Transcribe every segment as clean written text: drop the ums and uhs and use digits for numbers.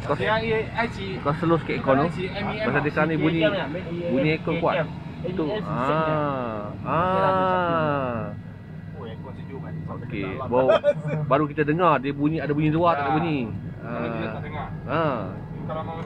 kau slow sikit ikon tu. Pasal dia sekarang ni bunyi ekor kuat. Itu Oh, aircon sejuk kan. okey. Baru kita dengar dia bunyi, ada bunyi luar tak ada bunyi. Kalau kita tak dengar. Kalau mau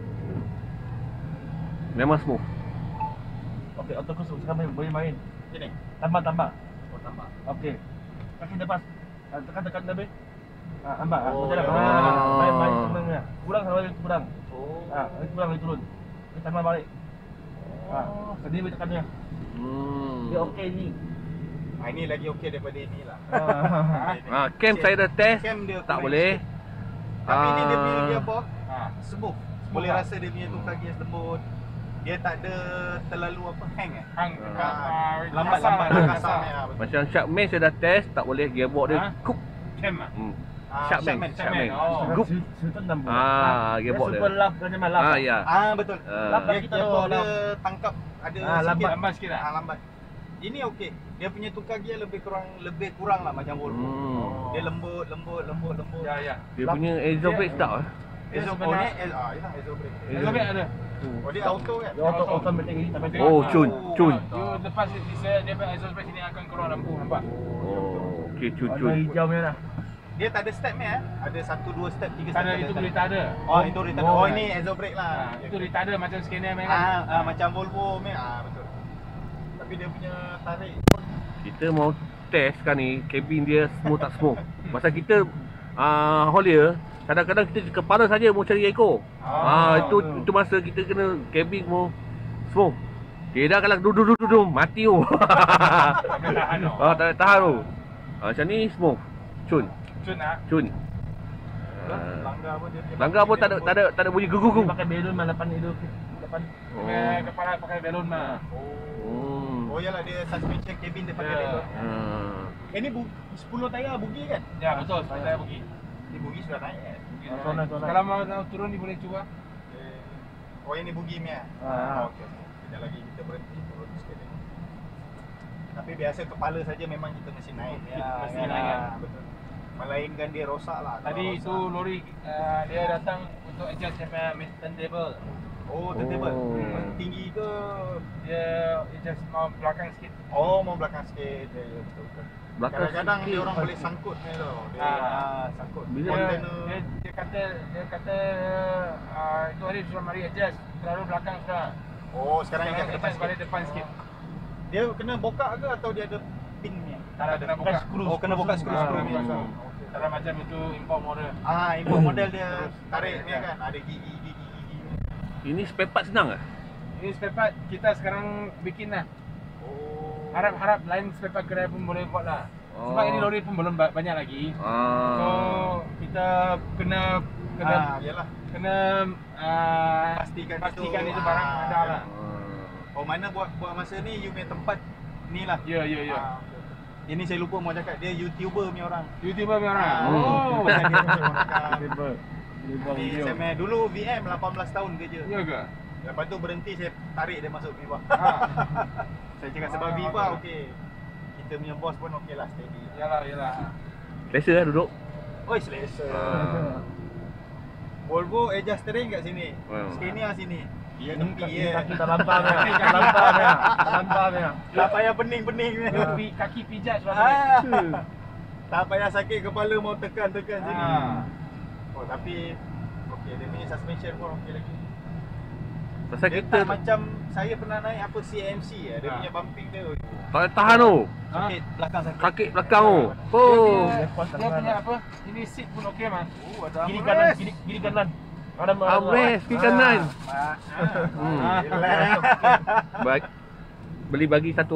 Memang smooth. Okey, auto cruise sekarang boleh main. Sini. Tambah. Oh, tambah. Okey. Kaki lepas. Tekan lebih. Ambak. Oh, Macam ya. main senangnya. Kurang kurang. Oh. Kurang lagi turun. Kita tambah balik. Sedih boleh tekannya. Dia okey ni. Ini lagi okey daripada inilah. Cam saya dah test. Cam dia Tak kurang boleh. sikit. Tapi ni dia punya gearbox smooth. Boleh rasa dia punya tukar gear lembut. Dia tak ada terlalu hang lambat kasar ni. Macam Sharkman saya dah test, tak boleh gearbox dia cook. cam Sharkman. Gup. Sultan dah Gearbox dia. Super love kan memang love. Ya. Betul. Lambat kita gearbox dia love. tangkap ada lambat sikit lah. lambat. Ini okey. Dia punya tukar gear lebih kurang lah macam Volvo. Dia lembut. Ya. Dia punya exhaust brake tak eh? Exhaust ni exhaust brake. Exhaust ada. Oh, dia auto kan? Dia automatic ni sampai Cun. You lepas dia punya exhaust brake sini akan keluar lampu, nampak? Okey, cun. hijau ni lah. Dia tak ada step ni Ada 1 2 step 3 step. Ada itu retarder. Itu retarder. Oh, ini exhaust brake lah. Itu retarder macam scanner kan. Macam Volvo ni. Betul. Tapi dia punya tarik Kita mau test kan ni, kabin dia smooth tak smooth. Pasal kita haulier, kadang-kadang kita kepala saja mau cari ekor. Itu masa kita kena kabin mau smooth. Dia kalau duduk mati tu. Tak boleh tahan tu. Macam ni smooth. Cun. Langgar pun tak ada bunyi gugu. Pakai belon mah depan itu. Pakai kepala pakai belon mah. Oh yalah, dia suspension cabin dia pakai belon. Ini 10 tayar bugi kan? Ya betul, saya pergi. Ini bugi sudah naik kan? Kalau mau turun ni boleh cuba. Oh ini bugi ni okey. Sekejap lagi kita berhenti turun sikit. Tapi biasa kepala saja memang kita mesti naik. Mesti naik kan? Betul. Melainkan dia rosak lah. Tadi itu lori dia datang untuk adjust dia turntable. Oh, turntable. Tinggi ke? Dia adjust mau belakang sikit. Oh, mau belakang sikit. Ya, betul. Kadang-kadang dia orang boleh sangkut ni tu. Dia sangkut. Dia kata itu hari sudah mari adjust terlalu belakang sudah. Oh, sekarang ingat ke depan adjust balik depan sikit. Dia kena bokak ke atau dia ada pin ni? Tak ada, kena buka skru. Oh, kena buka skru ni. Kalau macam itu import model. Import model dia tarik ni kan, ada gigi. Ini spare part senang ke? Ini spare part kita sekarang bikin lah. Harap lain spare part kedai pun boleh buat lah. Sebab ini lori pun belum banyak lagi. So kita kena pastikan itu barang ada lah. Oh, mana buat masa ni you punya tempat ni lah. Ya. Ini saya lupa mau cakap, dia YouTuber punya orang. Oh. Macam dia macam saya dulu VM 18 tahun kerja. Ya ke? Lepas tu berhenti, saya tarik dia masuk Viva. Saya cakap sebab Viva okey. Kita punya bos pun okey lah, steady. Yalah. Selesa lah duduk. Oi, selesa. Volvo adjust steering kat sini. Scania sini. Dia tepi je. Kaki tak lampau ni. Tak payah pening-pening ni. Kaki pijat sudah. Tak payah sakit kepala mau tekan sini. Oh, tapi okey, dia punya suspension pun okey lagi. Pasal dia kita macam saya pernah naik apa CMC dia punya bumping dia. Tak boleh tahan tu. Sakit belakang sakit. Sakit belakang tu. Dia punya apa? Ini seat pun okey mas. Ada kiri kanan. Armrest kiri kanan. Baik. Beli bagi satu.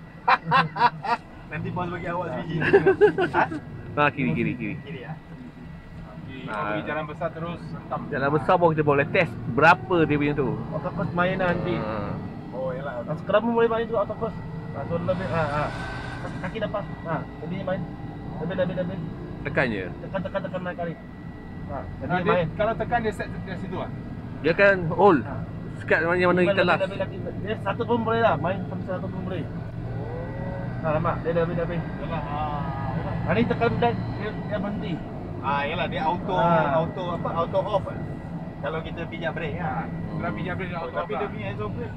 Nanti bos bagi awak sebiji. Kiri. Kiri ya. Pergi jalan besar terus hentam. Jalan besar pun kita boleh test berapa dia punya tu. Autocross main nanti. Oh yalah. Sekarang pun boleh main tu autocross. Turun lebih. Kaki lepas. Jadi main. Lebih. Tekan je. Tekan naik kali. Jadi main. Kalau tekan dia set dari situ ah. Dia kan hold. Sekat mana kita last. Dia satu pun boleh lah. Main sampai satu pun boleh. Lama. Dia lebih. Yalah. Ini tekan dan dia berhenti. Yalah dia auto off. Kalau kita pijak brake kan. Kalau pijak brake auto Tapi dia punya exhaust brake.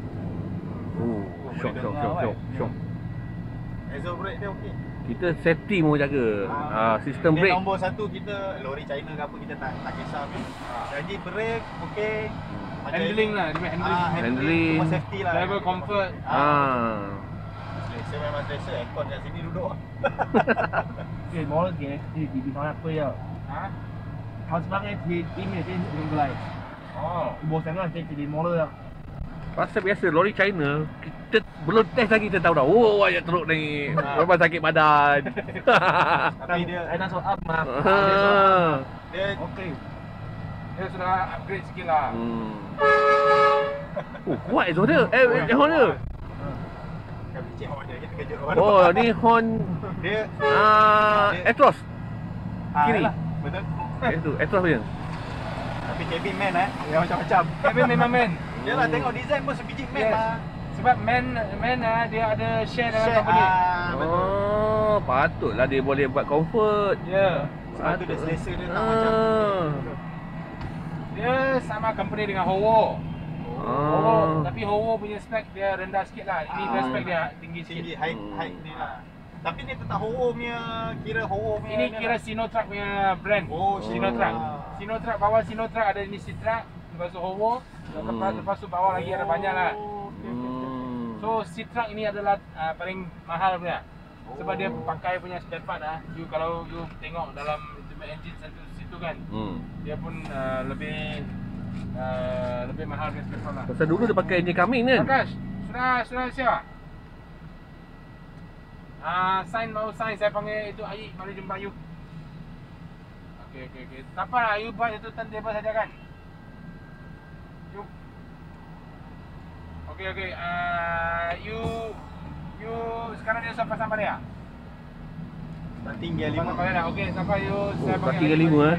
Syok. Exhaust brake dia okey. Kita safety mau jaga. Sistem Dia brake. nombor satu kita lori China ke apa kita tak kisah pun. Jadi brake okey. Handling lah, dia punya handling. Handling. Cuma safety lah. Driver comfort. Selesa memang selesa. Aircon kat sini duduk. Okay, model dia di mana apa ya? Ha? Kalau sebenarnya di ini dia belum gelai. Oh. Bos sana dia jadi model lah. Pasal biasa lori China, kita belum test lagi kita tahu dah. Oh, ayat teruk ni. Memang sakit badan. Tapi dia Ada soal up mah. dia Okey. Dia sudah upgrade sikit lah. Oh, kuat exhaust dia. Horn dia. kan bicik awak dia terkejut orang. Oh, ni horn Dia Actros. Kiri. Yalah, betul. Itu Actros punya. Tapi cabin man yang macam-macam. Kevin memang man. Yalah tengok design pun sebiji man Yes. lah. Sebab man dia ada share dengan company. Betul. Oh, patutlah dia boleh buat comfort. Ya. Sebab tu dia selesa dia tak macam Dia sama company dengan Howo. Oh. Tapi Howo punya spek dia rendah sikit lah. Ini dia spek dia tinggi tinggi sikit. height ni lah. Tapi ni tetap Howo punya, kira Howo punya. Ini kira Sinotruk punya brand. Oh, Sinotruk. Sinotruk bawah Sinotruk ada ini Citra, lepas tu Howo, lepas tu bawah lagi ada banyak lah. So Citra ini adalah paling mahal punya. Sebab dia pakai punya spare part lah. Kalau you tengok dalam engine situ kan, dia pun lebih mahal punya spare part lah. Pasal dulu dia pakai engine coming kan? Prakash, sudah siap? Sign mau sign, saya panggil itu Ayi, mari jumpa you. Okey. Tak apa lah, you buat itu turntable saja kan? You. Okey. You sekarang dia sampai dia. Starting gear 5. Sampai dah. Okey, sampai you saya panggil. starting gear 5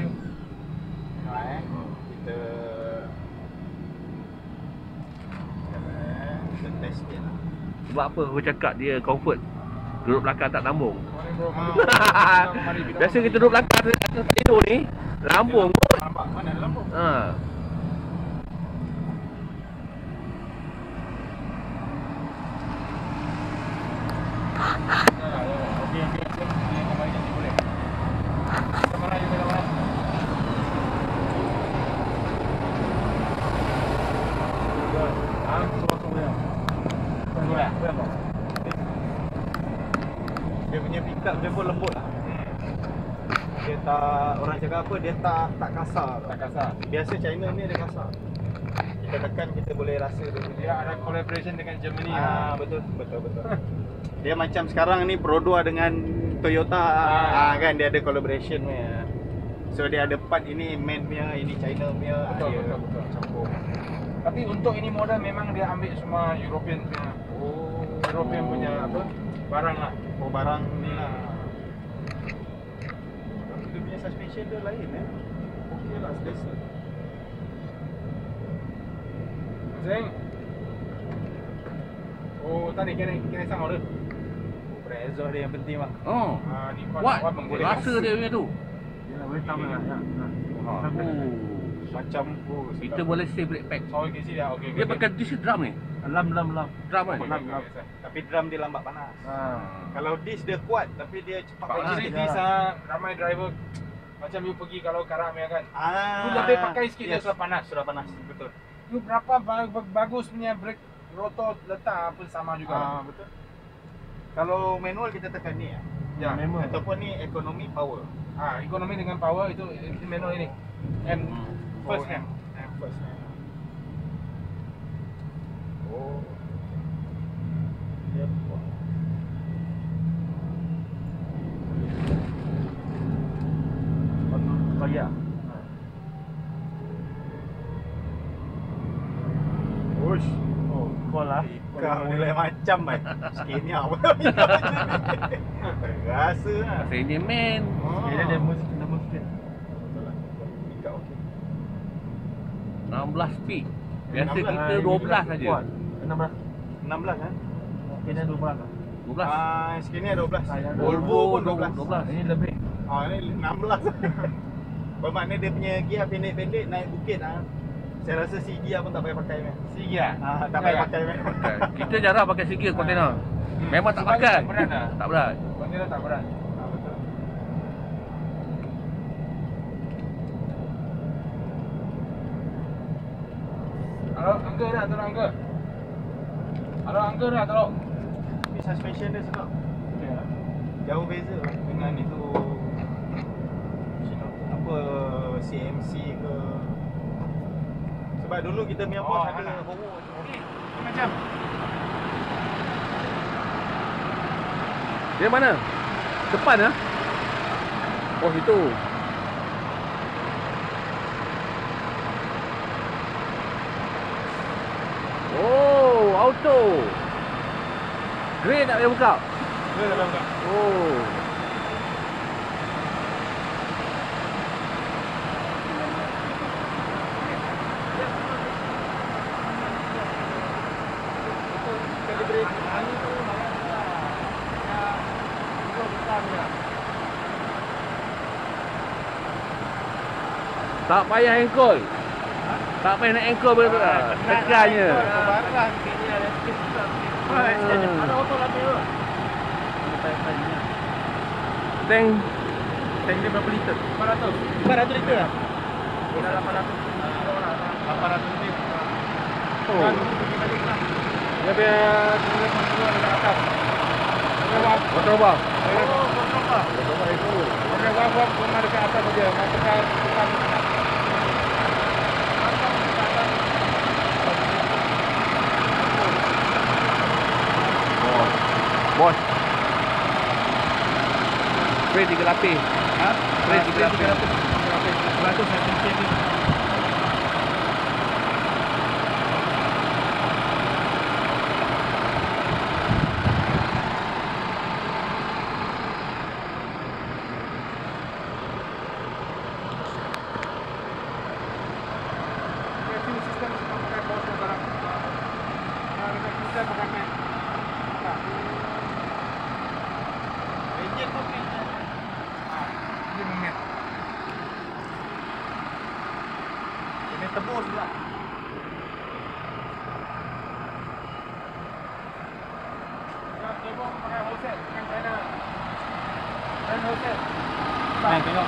Kita test dia lah. Sebab apa aku cakap dia comfort? Duduk belakang tak lambung. Mari bro. Biasa kita duduk belakang atas video ni lambung kot. Nampak mana ada lampu? Okey. Mari jadi boleh. Kamera you kamera. Dia punya pick up dia pun lembut lah. Dia tak, orang cakap apa, dia tak kasar. Tak kasar. Biasa China ni dia kasar. Kita tekan kita boleh rasa Dia ada collaboration dengan Germany. betul. Dia macam sekarang ni Produa dengan Toyota kan, dia ada collaboration punya. So dia ada part ini main punya, ini China punya. Betul. Campur. Tapi untuk ini model memang dia ambil semua European punya. European punya apa? Barang lah. Barang ni lah. Dia punya suspension dia lain okey lah, selesa. Zeng. Oh, tadi kena sang order. Exhaust dia yang penting bang. Oh. Ni What? Rasa dia punya tu. Yalah, boleh tambah lah. Macam Kita boleh save brake pack. Oh, okay, dia. Okey. Dia pakai disc drum ni. Lam. Drum kan? tapi drum dia lambat panas. Kalau disc dia kuat tapi dia cepat Actually panas. this ramai driver macam you pergi kalau Karam ya kan. You lebih pakai sikit dia sudah panas. Betul. You berapa bagus punya brake rotor letak pun sama juga. Betul. Kalau manual kita tekan ni Ya. Memang. ataupun ni ekonomi power. Ekonomi dengan power itu manual ini. M first M. First M. Oh. Dia Kaya. Ush. Oh, call lah. Kau ni lain macam kan. Skinnya apa? Rasa lah. Pasal ini man. Dia musik sikit. Betul lah. Pick up okey. 16 speed. Biasa 16 kita 12 saja. 16. 16 kan? Kena 12 lah. 12. Skinnya 12. Ah, yang Volvo pun 12. 12. Ini lebih. Ini 16. Bermakna dia punya gear pendek-pendek naik bukit saya rasa si gear pun tak payah pakai meh. Si gear. Tak payah pakai meh. Kita jarang pakai sikit kontainer. Memang tak pakai. Tak berat dah. Tak berat. Kontainer tak berat. Betul. Halo, angka dah, tolong angka. Halo, angka dah, tolong. Tapi suspension dia sedap. Jauh beza dengan itu apa CMC ke. Sebab dulu kita punya bos ada Howo. Ni macam Dia mana? Depan ah? Oh itu. Oh, auto. Grey tak boleh buka. dia dah buka. Oh. Tak payah ankle. Tak payah nak ankle betul tak? Tekannya. Barulah kayaknya ada sikit susah sikit. Ada auto lampu tu. Tank Tank dia berapa liter? 400. 400 liter lah? Dah 800. 800 liter. oh. Dia punya kemudian dekat atas. Motor bang. Oh, kenapa? Motor itu. Dia wap cuma dekat atas saja. Masukkan tekan kanan. Bos. Spray 3 lapis. Ha? Spray 3 lapis. 100 cm ni. Sistem semua pakai bos dan barang. Dekat kita pakai mat. Enjin pun ni. Dia memet. Ini tebus pula. Yang kebong pakai wholesale dengan China. Dan wholesale. Main tengok.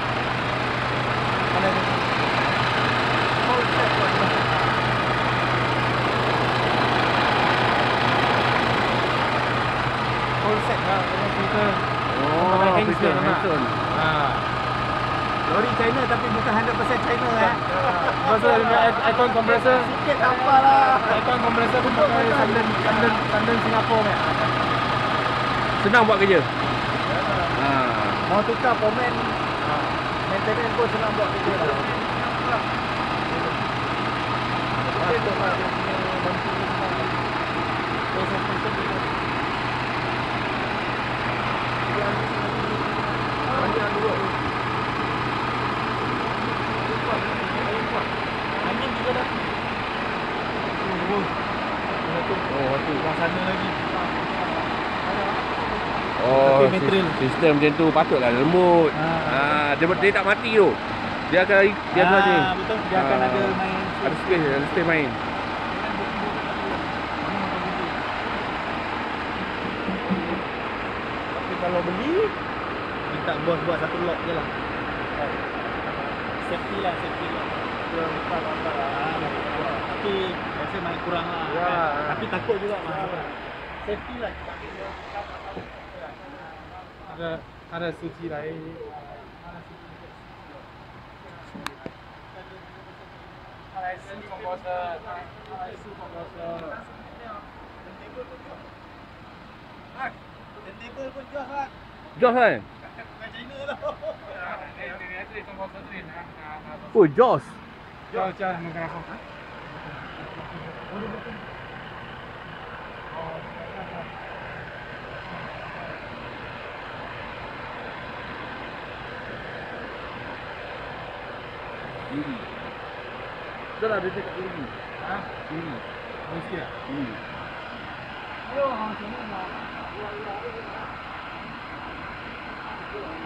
Mana ni? Full set lah dengan filter. Oh, Hanson, Hanson. Lori China tapi bukan 100% China Pasal dengan aircon compressor. Sikit tak apalah. Aircon compressor pun pakai Sanden Singapore ni. Senang buat kerja. Mau tukar pomen maintenance pun senang buat kerja lah. Betul lah dia punya bantu proses proses dia. Banyak dua tu. Angin juga dah. Oh, tu. Orang sana lagi. Oh, Tapi material. sistem macam tu patutlah lembut. Dia tak mati tu. Dia akan ni. Betul, dia akan ada main. Ada space main. Tapi kalau beli, minta bos buat satu lot je lah. Safety lah. Kurang lepas lah. Tapi rasa main kurang lah. Ya. Tapi takut juga mahal. Safety lah. Ada suci lain. IC komposer. Table pun jos lah. Jos kan? Bukan China tau. Ini komposer tu ni. Oh, Jos. Jauh makan apa? Ini. Betul lah dia cakap ini. Ha? Ini. Mesti ah. Ini. Yo, macam ni nak.